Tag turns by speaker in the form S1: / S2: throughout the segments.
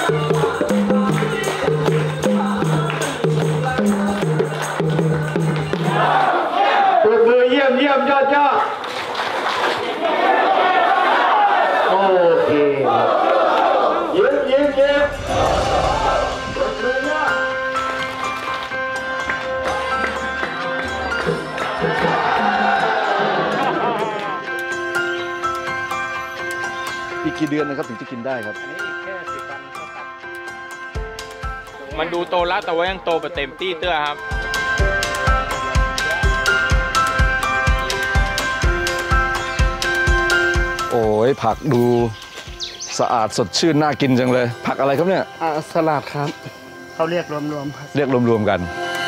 S1: ปรบมือเยี่ยมยอดโอเคยิ้มปรบมือยอด
S2: อีกกี่เดือนนะครับถึงจะกินได้ครับ
S3: อันนี้อีกแค่10 วันก็ตัดมันดูโตแล้วแต่ว่ายังโตไปเต็มที่เตื้อครับ
S2: โอ้ยผักดูสะอาดสดชื่นน่ากินจังเลยผักอะไรครับเนี่ย
S4: สลัดครับเขาเรียกรวมๆครับ
S2: เรียกรวมๆกัน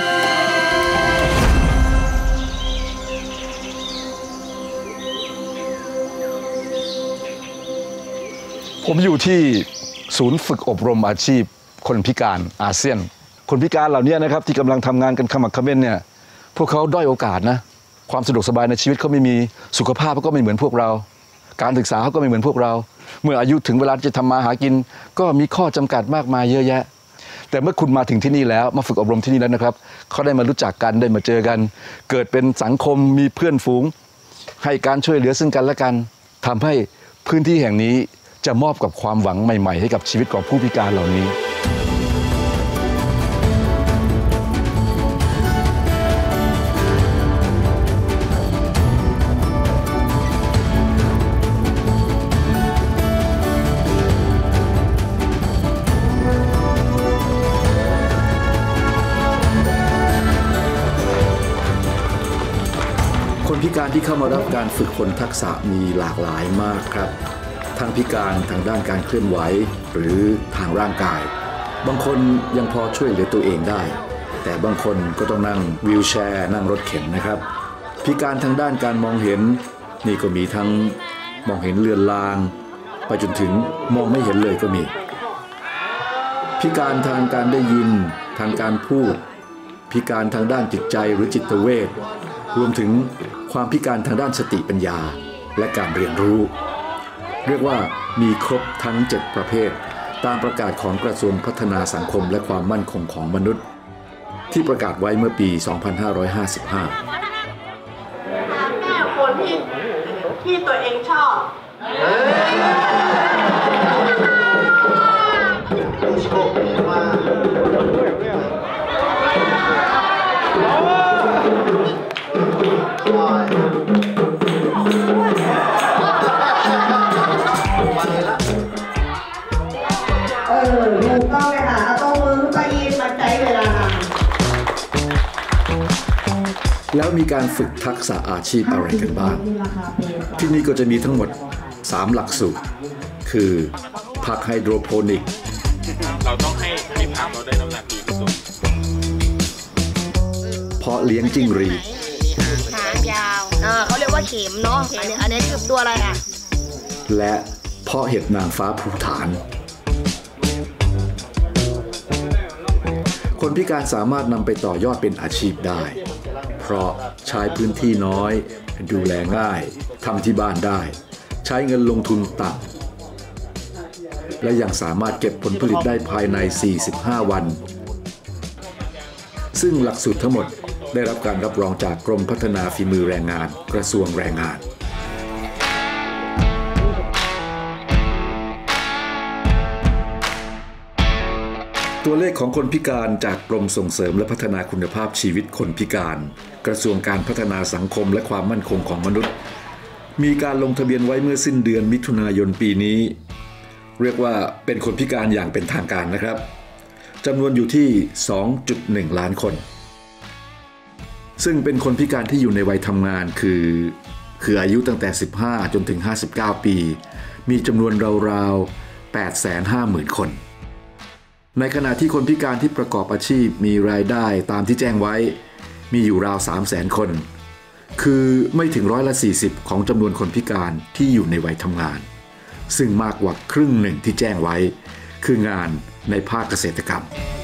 S2: ผมอยู่ที่ศูนย์ฝึกอบรมอาชีพคนพิการอาเซียนคนพิการเหล่านี้นะครับที่กำลังทำงานกันขมักเขม้นเนี่ยพวกเขาด้อยโอกาสนะความสะดวกสบายในชีวิตเขาไม่มีสุขภาพเขาก็ไม่เหมือนพวกเราการศึกษาเขาก็ไม่เหมือนพวกเราเมื่ออายุถึงเวลาจะทำมาหากินก็มีข้อจำกัดมากมายเยอะแยะแต่เมื่อคุณมาถึงที่นี่แล้วมาฝึกอบรมที่นี่แล้วนะครับเขาได้มารู้จักกันได้มาเจอกันเกิดเป็นสังคมมีเพื่อนฝูงให้การช่วยเหลือซึ่งกันและกันทำให้พื้นที่แห่งนี้จะมอบกับความหวังใหม่ๆให้กับชีวิตของผู้พิการเหล่านี้คนพิการที่เข้ามารับการฝึกฝนทักษะมีหลากหลายมากครับทั้งพิการทางด้านการเคลื่อนไหวหรือทางร่างกายบางคนยังพอช่วยเหลือตัวเองได้แต่บางคนก็ต้องนั่งวีลแชร์นั่งรถเข็นนะครับพิการทางด้านการมองเห็นนี่ก็มีทั้งมองเห็นเลือนลางไปจนถึงมองไม่เห็นเลยก็มีพิการทางการได้ยินทางการพูดพิการทางด้านจิตใจหรือจิตเวชรวมถึงความพิการทางด้านสติปัญญาและการเรียนรู้เรียกว่ามีครบทั้ง7ประเภทตามประกาศของกระทรวงพัฒนาสังคมและความมั่นคงของมนุษย์ที่ประกาศไว้เมื่อปี 2555
S5: แม่คนที่ตัวเองชอบ
S1: โชคดีมาก
S5: ถูกต้องเลยค่ะเอามือไปยืนมาใช้เวลานาน
S2: แล้วมีการฝึกทักษะอาชีพอะไรกันบ้างที่นี่ก็จะมีทั้งหมด3หลักสูตรคือผักไฮโดรโปนิก
S3: เราต้องให้ผักเราได้น้ำหนักดีที่สุด
S2: เพาะเลี้ยงจิ้งหรีด
S6: หางยาวเขาเรียกว่าเข็มเนาะอันนี้คือตัวอะไรอ่ะ
S2: และเพาะเห็ดนางฟ้าภูฐานคนพิการสามารถนำไปต่อยอดเป็นอาชีพได้เพราะใช้พื้นที่น้อยดูแลง่ายทำที่บ้านได้ใช้เงินลงทุนต่ำและยังสามารถเก็บผลผลิตได้ภายใน45วันซึ่งหลักสูตรทั้งหมดได้รับการรับรองจากกรมพัฒนาฝีมือแรงงานกระทรวงแรงงานตัวเลขของคนพิการจากกรมส่งเสริมและพัฒนาคุณภาพชีวิตคนพิการกระทรวงการพัฒนาสังคมและความมั่นคงของมนุษย์มีการลงทะเบียนไว้เมื่อสิ้นเดือนมิถุนายนปีนี้เรียกว่าเป็นคนพิการอย่างเป็นทางการนะครับจำนวนอยู่ที่ 2.1 ล้านคนซึ่งเป็นคนพิการที่อยู่ในวัยทำงานคืออายุตั้งแต่15จนถึง59ปีมีจำนวนราวๆ 850,000 คนในขณะที่คนพิการที่ประกอบอาชีพมีรายได้ตามที่แจ้งไว้มีอยู่ราว 300,000 คนคือไม่ถึง40%ของจำนวนคนพิการที่อยู่ในวัยทำงานซึ่งมากกว่าครึ่งหนึ่งที่แจ้งไว้คืองานในภาคเกษตรกรรม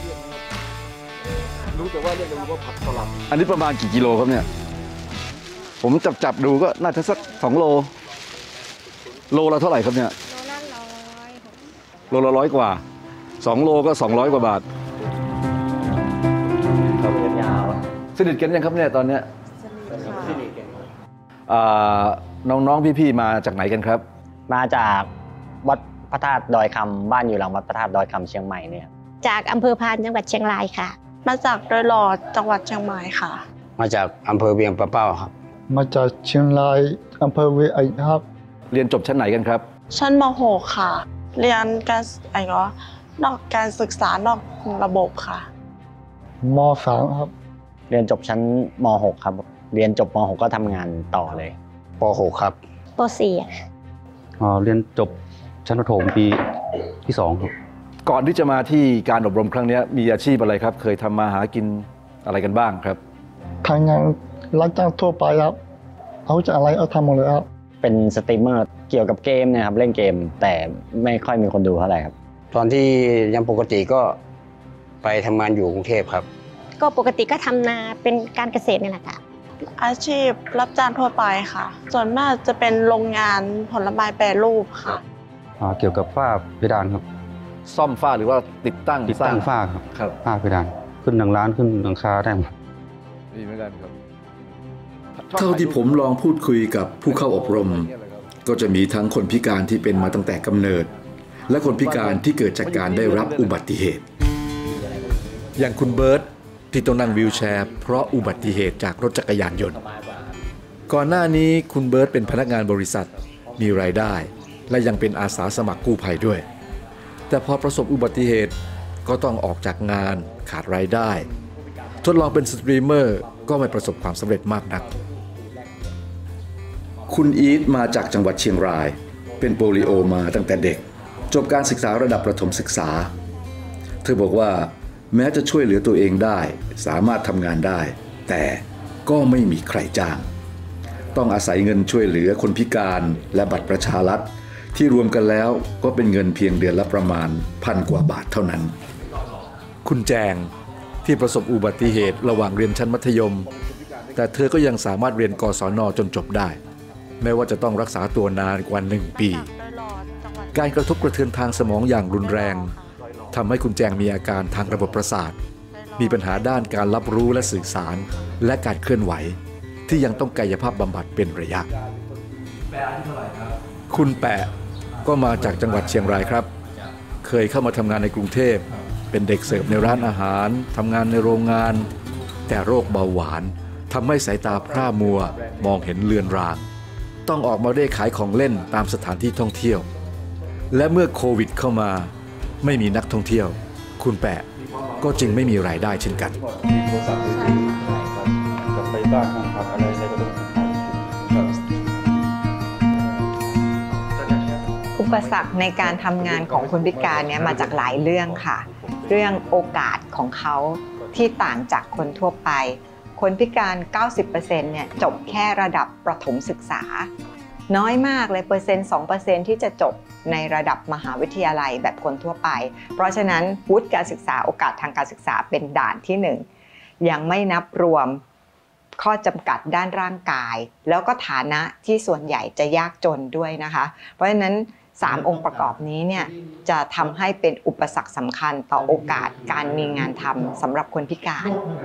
S2: รู้แต่ว่าเรียกว่าผักสลัดอันนี้ประมาณกี่กิโลครับเนี่ยผมจับดูก็น่าจะสัก2 โลโลละเท่าไหร่ครับเนี่ยโลละ100กว่า 2 โลก็200 กว่าบาทครับยาวสนิทกันยังครับเนี่ยตอนเนี้ยน้องๆพี่ๆมาจากไหนกันครับ
S7: มาจากวัดพระธาตุดอยคำบ้านอยู่หลังวัดพระธาตุดอยคำเชียงใหม่เนี่ย
S6: จากอำเภอพานจังหวัดเชียงรายค่ะ
S5: มาจากดอยหล่อจังหวัดเชียงใหม่ค่ะ
S7: มาจากอำเภอเวียงปะเป้าครับ
S4: มาจากเชียงรายอำเภอเวียงครับ
S2: เรียนจบชั้นไหนกันครับ
S5: ชั้นม .6 ค่ะ เรียนการนอกการศึกษานอกระบบค่ะ
S4: ม.3 ครับ
S7: เรียนจบชั้นม .6 ครับเรียนจบม .6 ก็ทำงานต่อเลยป .6 ครับ
S6: ป .4
S8: เรียนจบชั้นประถมปีที่2ครับ
S2: ก่อนที่จะมาที่การอบรมครั้งนี้มีอาชีพอะไรครับเคยทำมาหากินอะไรกันบ้างครับ
S4: ทางงานรับจ้างทั่วไปครับเอาจะอะไรเอาทำหมดเลยครับ
S7: เป็นสตรีมเมอร์เกี่ยวกับเกมนะครับเล่นเกมแต่ไม่ค่อยมีคนดูเท่าไหร่ครับตอนที่ยังปกติก็ไปทำงานอยู่กรุงเทพครับ
S6: ก็ปกติก็ทำนาเป็นการเกษตรนี่แหละค่ะ
S5: อาชีพรับจ้างทั่วไปค่ะ ส่วนมากจะเป็นโรงงานผลไม้แปรรูปค่ะ
S8: เกี่ยวกับฝ้าเพดานครับ
S2: ซ่อมฝ้าหรือว่าติดตั้ง
S8: ติดตั้งฝ้าครับ
S2: ครับ
S8: ฝ้าเพดานขึ้นหลังร้านขึ้นหลังคาได้หมด
S2: ดีเหมือนกันครับ
S9: เท่าที่ผมลองพูดคุยกับผู้เข้าอบรม ก็จะมีทั้งคนพิการที่เป็นมาตั้งแต่กำเนิด และคนพิการที่เกิดจากการได้รับอุบัติเหตุ
S2: อย่างคุณเบิร์ตที่ต้องนั่งวีลแชร์เพราะอุบัติเหตุจากรถจักรยานยนต์ก่อนหน้านี้คุณเบิร์ตเป็นพนักงานบริษัทมีรายได้ และยังเป็นอาสาสมัครกู้ภัยด้วยแต่พอประสบอุบัติเหตุก็ต้องออกจากงานขาดรายได้ทดลองเป็นสตรีมเมอร์ก็ไม่ประสบความสำเร็จมากนัก
S9: คุณอีทมาจากจังหวัดเชียงรายเป็นโปลิโอมาตั้งแต่เด็กจบการศึกษาระดับประถมศึกษาเธอบอกว่าแม้จะช่วยเหลือตัวเองได้สามารถทำงานได้แต่ก็ไม่มีใครจ้างต้องอาศัยเงินช่วยเหลือคนพิการและบัตรประชารัฐที่รวมกันแล้วก็เป็นเงินเพียงเดือนละประมาณ1,000 กว่าบาทเท่านั้น
S2: คุณแจงที่ประสบอุบัติเหตุระหว่างเรียนชั้นมัธยมแต่เธอก็ยังสามารถเรียนกศน.จนจบได้แม้ว่าจะต้องรักษาตัวนานกว่า1 ปีการกระทบกระเทือนทางสมองอย่างรุนแรงทำให้คุณแจงมีอาการทางระบบประสาทมีปัญหาด้านการรับรู้และสื่อสารและการเคลื่อนไหวที่ยังต้องกายภาพบำบัดเป็นระยะคุณแปะก็มาจากจังหวัดเชียงรายครับเคยเข้ามาทำงานในกรุงเทพเป็นเด็กเสิร์ฟในร้านอาหารทำงานในโรงงานแต่โรคเบาหวานทำให้สายตาพร่ามัวมองเห็นเลือนรางต้องออกมาเร่ขายของเล่นตามสถานที่ท่องเที่ยวและเมื่อโควิดเข้ามาไม่มีนักท่องเที่ยวคุณแปะก็จึงไม่มีรายได้เช่นกัน
S8: ไปบ้านพักอะไรก็ต้อง
S10: อุปสรรคในการทำงานของคนพิการเนี่ยมาจากหลายเรื่องค่ะเรื่องโอกาสของเขาที่ต่างจากคนทั่วไปคนพิการ 90% เนี่ยจบแค่ระดับประถมศึกษาน้อยมากเลย1% 2% ที่จะจบในระดับมหาวิทยาลัยแบบคนทั่วไปเพราะฉะนั้นวุฒิการศึกษาโอกาสทางการศึกษาเป็นด่านที่1ยังไม่นับรวมข้อจำกัดด้านร่างกายแล้วก็ฐานะที่ส่วนใหญ่จะยากจนด้วยนะคะเพราะฉะนั้น3 องค์ประกอบนี้เนี่ยจะทำให้เป็นอุปสรรคสำคัญต่อโอกาสการมีงานทำสำหรับคนพิการ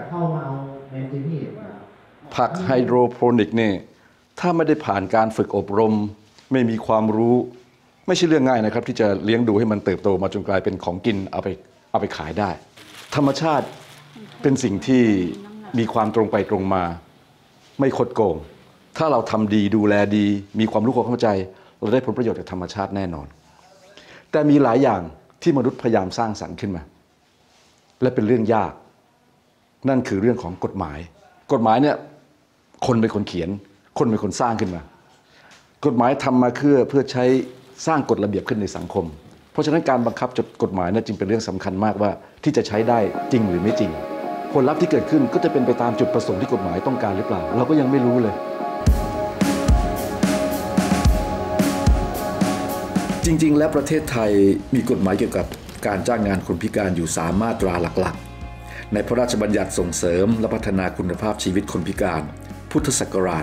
S2: ผักไฮโดรโปนิกเนี่ยถ้าไม่ได้ผ่านการฝึกอบรมไม่มีความรู้ไม่ใช่เรื่องง่ายนะครับที่จะเลี้ยงดูให้มันเติบโตมาจนกลายเป็นของกินเอาไปขายได้ธรรมชาติเป็นสิ่งที่มีความตรงไปตรงมาไม่คดโกงถ้าเราทำดีดูแลดีมีความรู้ความเข้าใจเราได้ผลประโยชน์จากธรรมชาติแน่นอนแต่มีหลายอย่างที่มนุษย์พยายามสร้างสรรค์ขึ้นมาและเป็นเรื่องยากนั่นคือเรื่องของกฎหมายเนี่ยคนเป็นคนเขียนคนเป็นคนสร้างขึ้นมากฎหมายทำมาเพื่อใช้สร้างกฎระเบียบขึ้นในสังคมเพราะฉะนั้นการบังคับกฎหมายนั้นจึงเป็นเรื่องสำคัญมากว่าที่จะใช้ได้จริงหรือไม่จริงผลลัพธ์ที่เกิดขึ้นก็จะเป็นไปตามจุดประสงค์ที่กฎหมายต้องการหรือเปล่าเราก็ยังไม่รู้เลย
S9: จริงๆและประเทศไทยมีกฎหมายเกี่ยวกับการจ้างงานคนพิการอยู่3 มาตราหลักๆในพระราชบัญญัติส่งเสริมและพัฒนาคุณภาพชีวิตคนพิการพุทธศักราช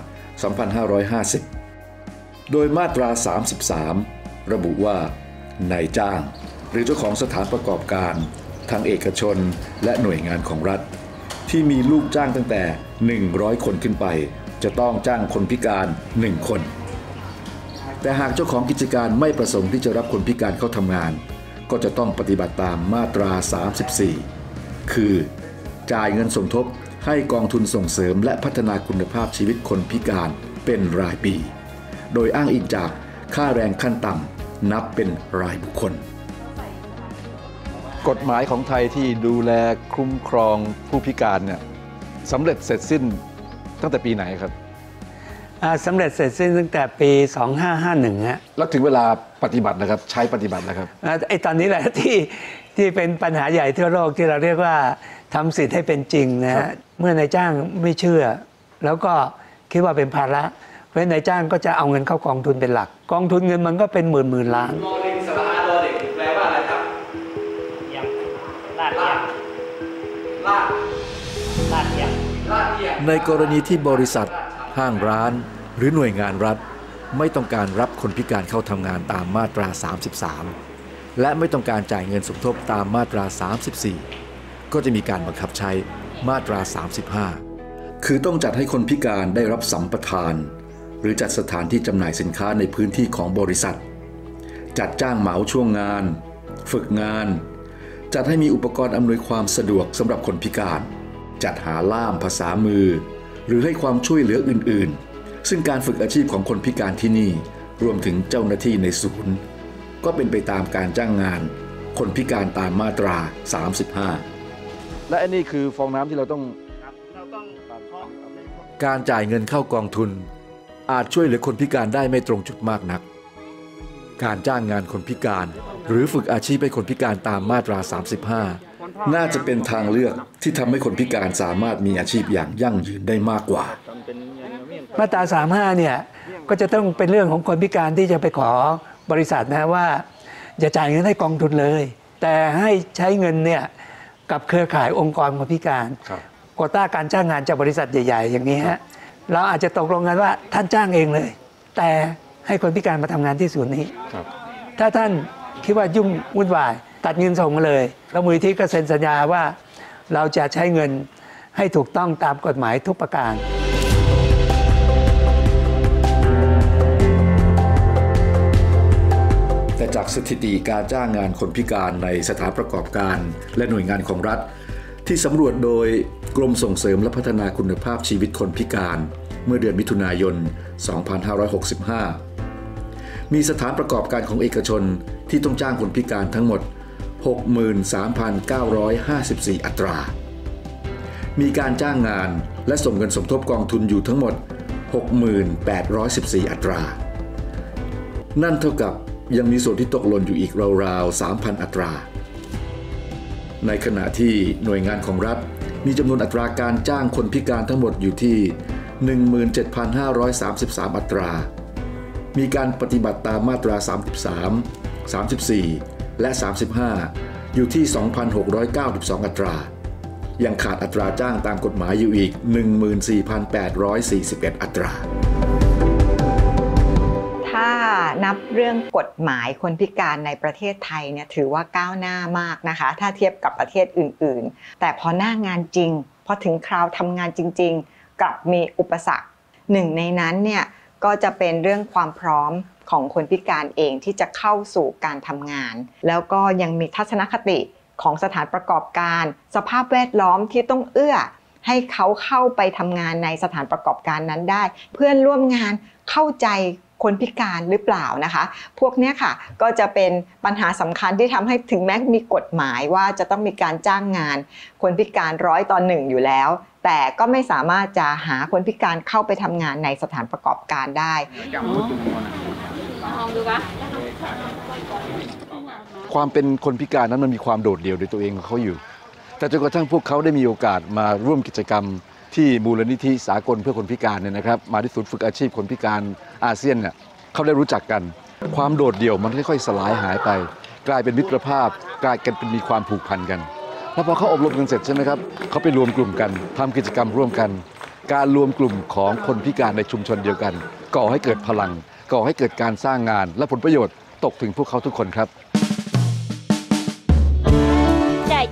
S9: 2550 โดยมาตรา 33 ระบุว่านายจ้างหรือเจ้าของสถานประกอบการทางเอกชนและหน่วยงานของรัฐที่มีลูกจ้างตั้งแต่100 คนขึ้นไปจะต้องจ้างคนพิการ1 คนแต่หากเจ้าของกิจการไม่ประสงค์ที่จะรับคนพิการเข้าทำงานก็จะต้องปฏิบัติตามมาตรา 34 คือจ่ายเงินสมทบให้กองทุนส่งเสริมและพัฒนาคุณภาพชีวิตคนพิการเป็นรายปีโดยอ้างอิงจากค่าแรงขั้นต่ำนับเป็นรายบุคคล
S2: กฎหมายของไทยที่ดูแลคุ้มครองผู้พิการเนี่ยสำเร็จเสร็จสิ้นตั้งแต่ปีไหนครับ
S11: สำเร็จเสร็จสิ้นตั้งแต่ปี 2551 ฮะ
S2: แล้วถึงเวลาปฏิบัตินะครับใช้ปฏิบัตินะครับ
S11: ไอ้ตอนนี้แหละที่เป็นปัญหาใหญ่ทั่วโลกที่เราเรียกว่าทำสิทธิ์ให้เป็นจริงนะฮะเมื่อนายจ้างไม่เชื่อแล้วก็คิดว่าเป็นภาระเพราะนายจ้างก็จะเอาเงินเข้ากองทุนเป็นหลักกองทุนเงินมันก็เป็นหมื่นล้าน
S3: แปลว่าอะไรครับลาดเอียง
S9: ในกรณีที่บริษัทห้างร้านหรือหน่วยงานรัฐไม่ต้องการรับคนพิการเข้าทำงานตามมาตรา 33 และไม่ต้องการจ่ายเงินสมทบตามมาตรา 34 ก็จะมีการบังคับใช้มาตรา 35 คือต้องจัดให้คนพิการได้รับสัมปทานหรือจัดสถานที่จำหน่ายสินค้าในพื้นที่ของบริษัทจัดจ้างเหมาช่วงงานฝึกงานจัดให้มีอุปกรณ์อำนวยความสะดวกสำหรับคนพิการจัดหาล่ามภาษามือหรือให้ความช่วยเหลืออื่นๆซึ่งการฝึกอาชีพของคนพิการที่นี่รวมถึงเจ้าหน้าที่ในศูนย์ก็เป็นไปตามการจ้างงานคนพิการตามมาตรา 35
S2: และอันนี้คือฟองน้ำที่เราต้อง
S9: การจ่ายเงินเข้ากองทุนอาจช่วยเหลือคนพิการได้ไม่ตรงจุดมากนักการจ้างงานคนพิการหรือฝึกอาชีพให้คนพิการตามมาตรา 35 น่าจะเป็นทางเลือกที่ทำให้คนพิการสามารถมีอาชีพอย่างยั่งยืนได้มากกว่า
S11: มาตรา 35 เนี่ยก็จะต้องเป็นเรื่องของคนพิการที่จะไปขอบริษัทนะว่าอย่าจ่ายเงินให้กองทุนเลยแต่ให้ใช้เงินเนี่ยกับเครือข่ายองค์กรคนพิการโควต้าการจ้างงานจากบริษัทใหญ่ๆอย่างนี้ฮะเราอาจจะตกลงกันว่าท่านจ้างเองเลยแต่ให้คนพิการมาทำงานที่ศูนย์นี้ถ้าท่านคิดว่ายุ่งวุ่นวายตัดเงินส่งมาเลยแล้วมูลนิธิก็เซ็นสัญญาว่าเราจะใช้เงินให้ถูกต้องตามกฎหมายทุกประการ
S9: แต่จากสถิติการจ้างงานคนพิการในสถานประกอบการและหน่วยงานของรัฐที่สำรวจโดยกรมส่งเสริมและพัฒนาคุณภาพชีวิตคนพิการเมื่อเดือนมิถุนายน 2565 มีสถานประกอบการของเอกชนที่ต้องจ้างคนพิการทั้งหมด 63,954 อัตรา มีการจ้างงานและส่งเงินสมทบกองทุนอยู่ทั้งหมด 6,814 อัตรา นั่นเท่ากับยังมีส่วนที่ตกหล่นอยู่อีกราวๆ 3,000 อัตรา ในขณะที่หน่วยงานของรัฐมีจำนวนอัตราการจ้างคนพิการทั้งหมดอยู่ที่ 17,533 อัตรา มีการปฏิบัติตามมาตรา 33, 34 และ 35 อยู่ที่ 2,692 อัตรา ยังขาดอัตราจ้างตามกฎหมายอยู่อีก 14,841 อัตรา
S10: ถ้านับเรื่องกฎหมายคนพิการในประเทศไทยเนี่ยถือว่าก้าวหน้ามากนะคะถ้าเทียบกับประเทศอื่นๆแต่พอหน้างานจริงพอถึงคราวทำงานจริงๆกลับมีอุปสรรคหนึ่งในนั้นเนี่ยก็จะเป็นเรื่องความพร้อมของคนพิการเองที่จะเข้าสู่การทำงานแล้วก็ยังมีทัศนคติของสถานประกอบการสภาพแวดล้อมที่ต้องเอื้อให้เขาเข้าไปทำงานในสถานประกอบการนั้นได้เพื่อนร่วมงานเข้าใจคนพิการหรือเปล่านะคะพวกนี้ค่ะก็จะเป็นปัญหาสำคัญที่ทำให้ถึงแม้มีกฎหมายว่าจะต้องมีการจ้างงานคนพิการ100:1อยู่แล้วแต่ก็ไม่สามารถจะหาคนพิการเข้าไปทำงานในสถานประกอบการได้
S2: ความเป็นคนพิการนั้นมันมีความโดดเดี่ยวในตัวเองของเขาอยู่แต่จนกระทั่งพวกเขาได้มีโอกาสมาร่วมกิจกรรมที่มูลนิธิสากลเพื่อคนพิการเนี่ยนะครับมาที่ศูนย์ฝึกอาชีพคนพิการอาเซียนเนี่ยเขาได้รู้จักกันความโดดเดี่ยวมันค่อยๆสลายหายไปกลายเป็นมิตรภาพกลายเป็นมีความผูกพันกันแล้วพอเขาอบรมกันเสร็จใช่ไหมครับเขาไปรวมกลุ่มกันทำกิจกรรมร่วมกันการรวมกลุ่มของคนพิการในชุมชนเดียวกันก่อให้เกิดพลังก่อให้เกิดการสร้างงานและผลประโยชน์ตกถึงพวกเขาทุกคนครับ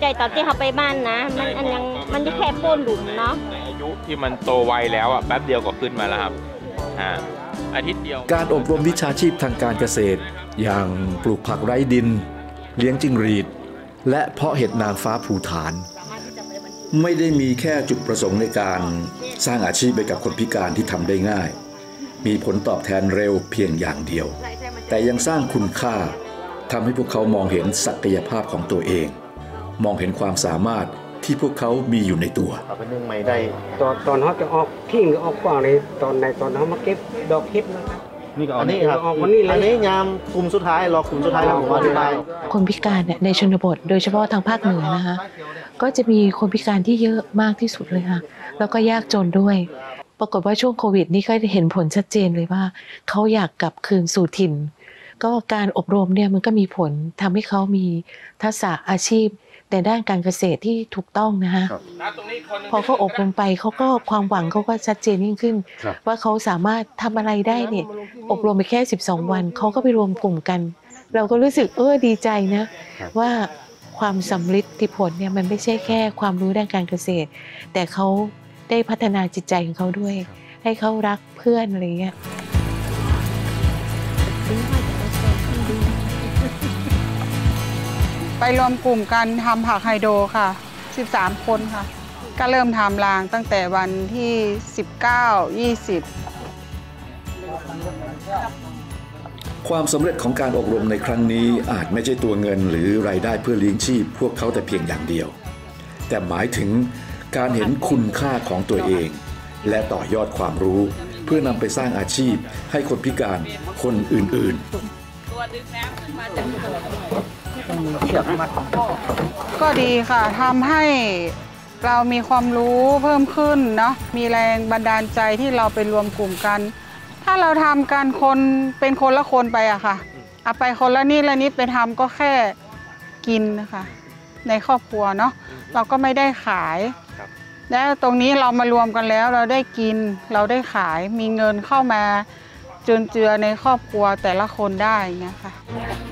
S6: ใจตอนที่เขาไปบ้านนะมันจะแค่โป้นหลุมเนาะ
S3: ในอายุที่มันโตไวแล้วอ่ะแป๊บเดียวก็ขึ้นมาแล้วครับอาทิตย์เดียว
S2: การอบรมวิชาชีพทางการเกษตรอย่างปลูกผักไร้ดินเลี้ยงจิ้งหรีดและเพาะเห็ดนางฟ้าภูฐานไม่ได้มีแค่จุดประสงค์ในการสร้างอาชีพให้กับคนพิการที่ทำได้ง่ายมีผลตอบแทนเร็วเพียงอย่างเดียวแต่ยังสร้างคุณค่าทำให้พวกเขามองเห็นศักยภาพของตัวเองมองเห็นความสามารถที่พวกเขามีอยู่ในตัว
S1: เป็นเรื่องใหม่ได้
S7: ตอนเขาจะออกทิ้งออกกว้างในตอนเขามาเก็บดอกเห็ดนะครับ
S1: อันนี้ครับอันนี้ยามกลุ่มสุดท้ายรอกลุ่มสุดท้ายแล้วผมอธิบาย
S12: คนพิการเนี่ยในชนบทโดยเฉพาะทางภาคเหนือนะคะก็จะมีคนพิการที่เยอะมากที่สุดเลยค่ะแล้วก็ยากจนด้วยปรากฏว่าช่วงโควิดนี่ก็เห็นผลชัดเจนเลยว่าเขาอยากกลับคืนสู่ถิ่นก็การอบรมเนี่ยมันก็มีผลทำให้เขามีทักษะอาชีพในด้านการเกษตรที่ถูกต้องนะคะพอเขาอบรมไปเขาก็ความหวังเขาก็ชัดเจนยิ่งขึ้นว่าเขาสามารถทำอะไรได้เนี่ยอบรมไปแค่12 วันเขาก็ไปรวมกลุ่มกันเราก็รู้สึกดีใจนะว่าความสำลิดผลเนี่ยมันไม่ใช่แค่ความรู้ด้านการเกษตรแต่เขาได้พัฒนาจิตใจของเขาด้วยให้เขารักเพื่อนอะไรเงี้ย
S13: ไปรวมกลุ่มกันทำผักไฮโดรค่ะ13 คนค่ะก็เริ่มทำรางตั้งแต่วันที่19-20
S2: ความสำเร็จของการอบรมในครั้งนี้อาจไม่ใช่ตัวเงินหรือรายได้เพื่อเลี้ยงชีพพวกเขาแต่เพียงอย่างเดียวแต่หมายถึงการเห็นคุณค่าของตัวเองและต่อยอดความรู้เพื่อนำไปสร้างอาชีพให้คนพิการคนอื่นๆ
S13: ก็ดีค่ะทำให้เรามีความรู้เพิ่มขึ้นเนาะมีแรงบันดาลใจที่เราไปรวมกลุ่มกันถ้าเราทำกันคนเป็นคนละคนไปอะค่ะเอาไปคนละนิดละนิดไปทำก็แค่กินนะคะในครอบครัวเนาะเราก็ไม่ได้ขายแล้วตรงนี้เรามารวมกันแล้วเราได้กินเราได้ขายมีเงินเข้ามาจุนเจือในครอบครัวแต่ละคนได้เงี้ยค่ะ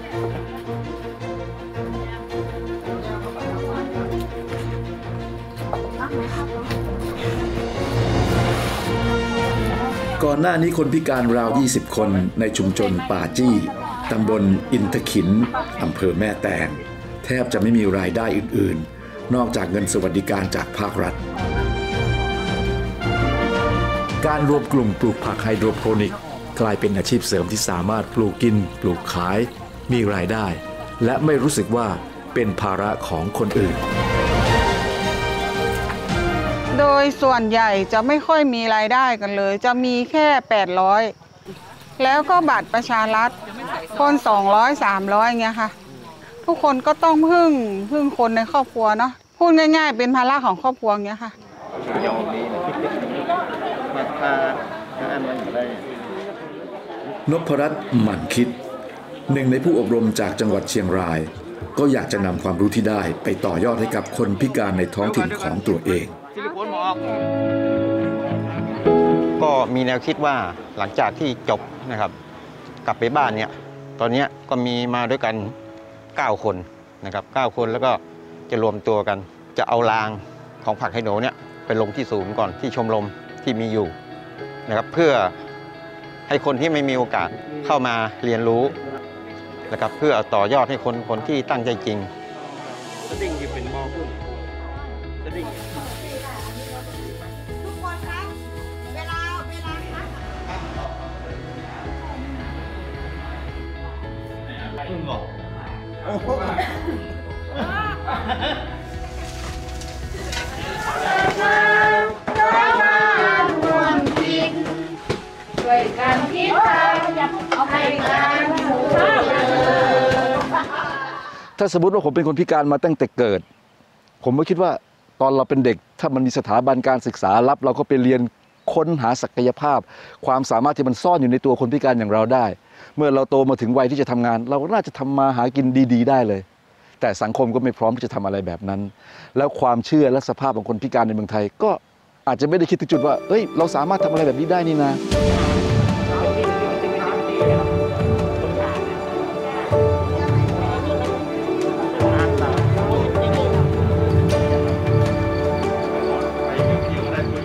S2: ก่อนหน้านี้คนพิการราว20 คนในชุมชนป่าจี้ตำบลอินทขินอำเภอแม่แตงแทบจะไม่มีรายได้อื่นๆนอกจากเงินสวัสดิการจากภาครัฐการรวมกลุ่มปลูกผักไฮโดรโปนิกกลายเป็นอาชีพเสริมที่สามารถปลูกกินปลูกขายมีรายได้และไม่รู้สึกว่าเป็นภาระของคนอื่น
S13: โดยส่วนใหญ่จะไม่ค่อยมีรายได้กันเลยจะมีแค่800แล้วก็บัตรประชารัฐคน200 300เงี้ยค่ะทุกคนก็ต้องพึ่งคนในครอบครัวเนาะพูดง่ายๆเป็นภาระของครอบครัวเงี้ยค่ะ
S2: นพรัตน์หมั่นคิดหนึ่งในผู้อบรมจากจังหวัดเชียงรายก็อยากจะนำความรู้ที่ได้ไปต่อยอดให้กับคนพิการในท้องถิ่นของตัวเอง
S14: ก็มีแนวคิดว่าหลังจากที่จบนะครับกลับไปบ้านเนี่ยตอนนี้ก็มีมาด้วยกัน9 คนนะครับ9 คนแล้วก็จะรวมตัวกันจะเอารางของผักไฮโดรเนี่ยไปลงที่ศูนย์ก่อนที่ชมรมที่มีอยู่นะครับเพื่อให้คนที่ไม่มีโอกาสเข้ามาเรียนรู้นะครับเพื่อต่อยอดให้คนที่ตั้งใจจริงสดิ้งที่เป็นมอพุ่งสดิ้งทุกคนครับเวลาพึ่งบอก
S2: ถ้าสมมติว่าผมเป็นคนพิการมาตั้งแต่เกิดผมก็คิดว่าตอนเราเป็นเด็กถ้ามันมีสถาบันการศึกษารับเราก็ไปเรียนค้นหาศักยภาพความสามารถที่มันซ่อนอยู่ในตัวคนพิการอย่างเราได้เมื่อเราโตมาถึงวัยที่จะทำงานเราก็น่าจะทำมาหากินดีๆได้เลยแต่สังคมก็ไม่พร้อมที่จะทำอะไรแบบนั้นแล้วความเชื่อและสภาพของคนพิการในเมืองไทยก็อาจจะไม่ได้คิดถึงจุดว่าเอ้ยเราสามารถทำอะไรแบบนี้ได้นี่นะ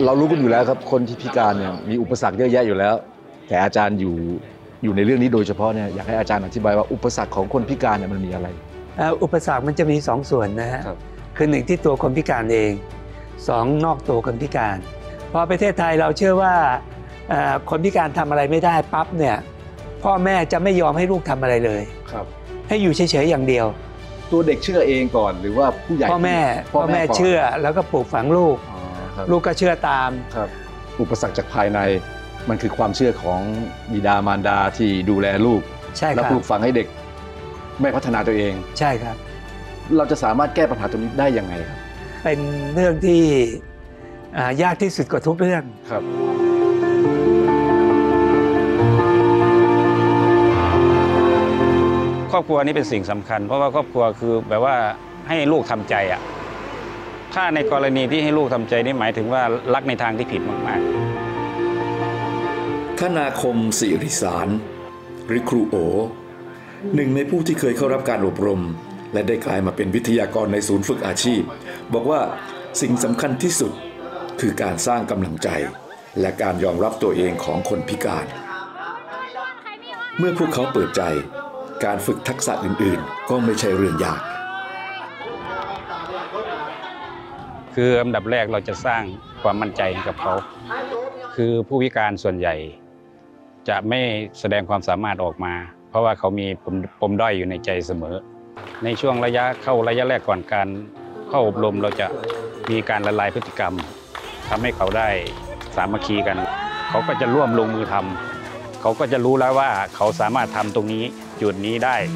S15: เรารู้กันอยู่แล้วครับคนที่พิการเนี่ยมีอุปสรรคเยอะแยะอยู่แล้วแต่อาจารย์อยู่ในเรื่องนี้โดยเฉพาะเนี่ยอยากให้อาจารย์อธิบายว่าอุปสรรคของคนพิการเนี่ยมันมีอะไร
S11: อุปสรรคมันจะมี2 ส่วนนะฮะคือ1ที่ตัวคนพิการเอง2นอกตัวคนพิการพอประเทศไทยเราเชื่อว่าคนพิการทำอะไรไม่ได้ปั๊บเนี่ยพ่อแม่จะไม่ยอมให้ลูกทำอะไรเลยครับให้อยู่เฉยๆอย่างเดียว
S15: ตัวเด็กเชื่อเองก่อนหรือว่าผู้ใหญ่
S11: พ่อแม่เชื่อแล้วก็ปลูกฝังลูกลูกก็เชื่อตาม
S15: ครับอุปสรรคจากภายในมันคือความเชื่อของบิดามารดาที่ดูแลลูกแล้วปลูกฝังให้เด็กไม่พัฒนาตัวเอง
S11: ใช่ครับ
S15: เราจะสามารถแก้ปัญหาตรงนี้ได้ยังไงครับ
S11: เป็นเรื่องที่ยากที่สุดกว่าทุกเรื่อง
S15: ครับ
S16: ครอบครัวนี้เป็นสิ่งสำคัญเพราะว่าครอบครัวคือแบบว่าให้ลูกทำใจอ่ะถ้าในกรณีที่ให้ลูกทำใจนี่หมายถึงว่ารักในทางที่ผิดมาก
S2: ๆธนาคมศิริสารหรือครูโอหนึ่งในผู้ที่เคยเข้ารับการอบรมและได้กลายมาเป็นวิทยากรในศูนย์ฝึกอาชีพบอกว่าสิ่งสำคัญที่สุดคือการสร้างกำลังใจและการยอมรับตัวเองของคนพิการเมื่อพวกเขาเปิดใจการฝึกทักษะอื่นๆก็ไม่ใช่เรื่องยาก
S16: คืออันดับแรกเราจะสร้างความมั่นใจให้กับเขาคือผู้พิการส่วนใหญ่จะไม่แสดงความสามารถออกมาเพราะว่าเขามีปมด้อยอยู่ในใจเสมอในช่วงระยะแรกก่อนการเข้าอบรมเราจะมีการละลายพฤติกรรมทำให้เขาได้สามัคคีกันเขาก็จะร่วมลงมือทำเขาก็จะรู้แล้วว่าเขาสามารถทำตรงนี้จุดนี้ได้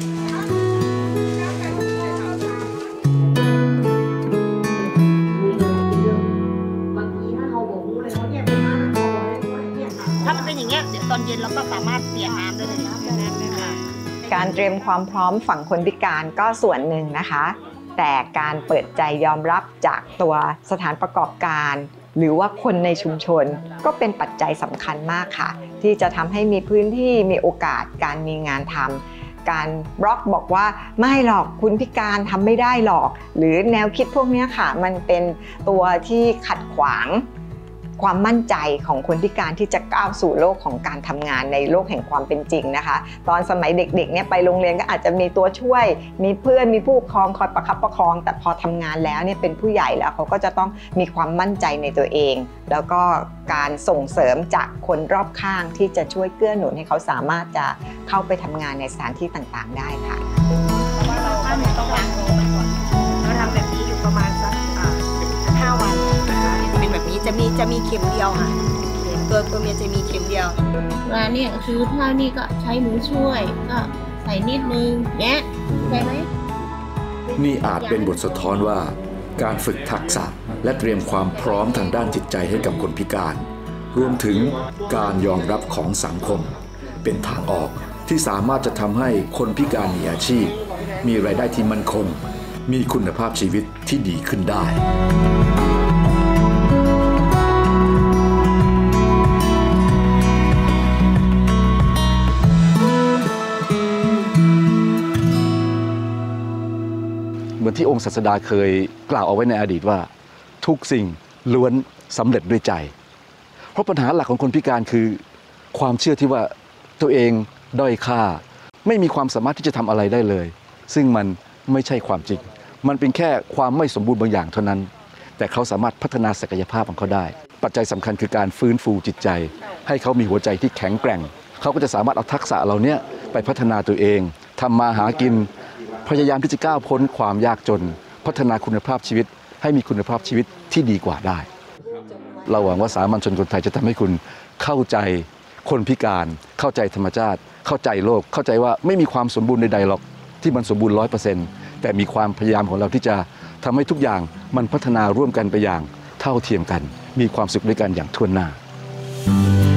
S6: ถ้ามันเป็นอย่างเงี้ยเดี๋ยวตอนเย็นเราก็สามารถเปลี่ยนน้ำได้เลยนะ
S10: การเตรียมความพร้อมฝั่งคนพิการก็ส่วนหนึ่งนะคะแต่การเปิดใจยอมรับจากตัวสถานประกอบการหรือว่าคนในชุมชนก็เป็นปัจจัยสำคัญมากค่ะที่จะทำให้มีพื้นที่มีโอกาสการมีงานทำการบล็อกบอกว่าไม่หรอกคุณพิการทำไม่ได้หรอกหรือแนวคิดพวกนี้ค่ะมันเป็นตัวที่ขัดขวางความมั่นใจของคนพิการที่จะก้าวสู่โลกของการทำงานในโลกแห่งความเป็นจริงนะคะตอนสมัยเด็กๆเนี่ยไปโรงเรียนก็อาจจะมีตัวช่วยมีเพื่อนมีผู้ปกครองคอยประคับประคองแต่พอทำงานแล้วเนี่ยเป็นผู้ใหญ่แล้วเขาก็จะต้องมีความมั่นใจในตัวเองแล้วก็การส่งเสริมจากคนรอบข้างที่จะช่วยเกื้อหนุนให้เขาสามารถจะเข้าไปทำงานในสถานที่ต่างๆได้ค่ะ
S6: ว่าเราต้องวางโน้ตก่อนเราทำแบบนี้อยู่ประมาณสัก5 วันนะคะเป็นแบบนี้จะมีเข็มเดียวค่ะตัวเมียจะมีเข็มเดียว
S17: เวลาเนี่ยคือถ้านี่ก็ใช้มือช่วยก็ใส่นิดนึงเนี้ยใช่ไหม
S2: นี่อาจเป็นบทสะท้อนว่าการฝึกทักษะและเตรียมความพร้อมทางด้านจิตใจให้กับคนพิการรวมถึงการยอมรับของสังคมเป็นทางออกที่สามารถจะทำให้คนพิการมีอาชีพมีรายได้ที่มั่นคงมีคุณภาพชีวิตที่ดีขึ้นได้
S15: เหมือนที่องค์ศาสดาเคยกล่าวเอาไว้ในอดีตว่าทุกสิ่งล้วนสำเร็จด้วยใจเพราะปัญหาหลักของคนพิการคือความเชื่อที่ว่าตัวเองด้อยค่าไม่มีความสามารถที่จะทำอะไรได้เลยซึ่งมันไม่ใช่ความจริงมันเป็นแค่ความไม่สมบูรณ์บางอย่างเท่านั้นแต่เขาสามารถพัฒนาศักยภาพของเขาได้ปัจจัยสำคัญคือการฟื้นฟูจิตใจให้เขามีหัวใจที่แข็งแกร่งเขาก็จะสามารถเอาทักษะเหล่านี้ไปพัฒนาตัวเองทำมาหากินพยายามที่จะก้าวพ้นความยากจนพัฒนาคุณภาพชีวิตให้มีคุณภาพชีวิตที่ดีกว่าได้เราหวังว่าสามัญชนคนไทยจะทำให้คุณเข้าใจคนพิการเข้าใจธรรมชาติเข้าใจโลกเข้าใจว่าไม่มีความสมบูรณ์ใดๆหรอกที่มันสมบูรณ์ 100% แต่มีความพยายามของเราที่จะทำให้ทุกอย่างมันพัฒนาร่วมกันไปอย่างเท่าเทียมกันมีความสุขด้วยกันอย่างทั่วหน้า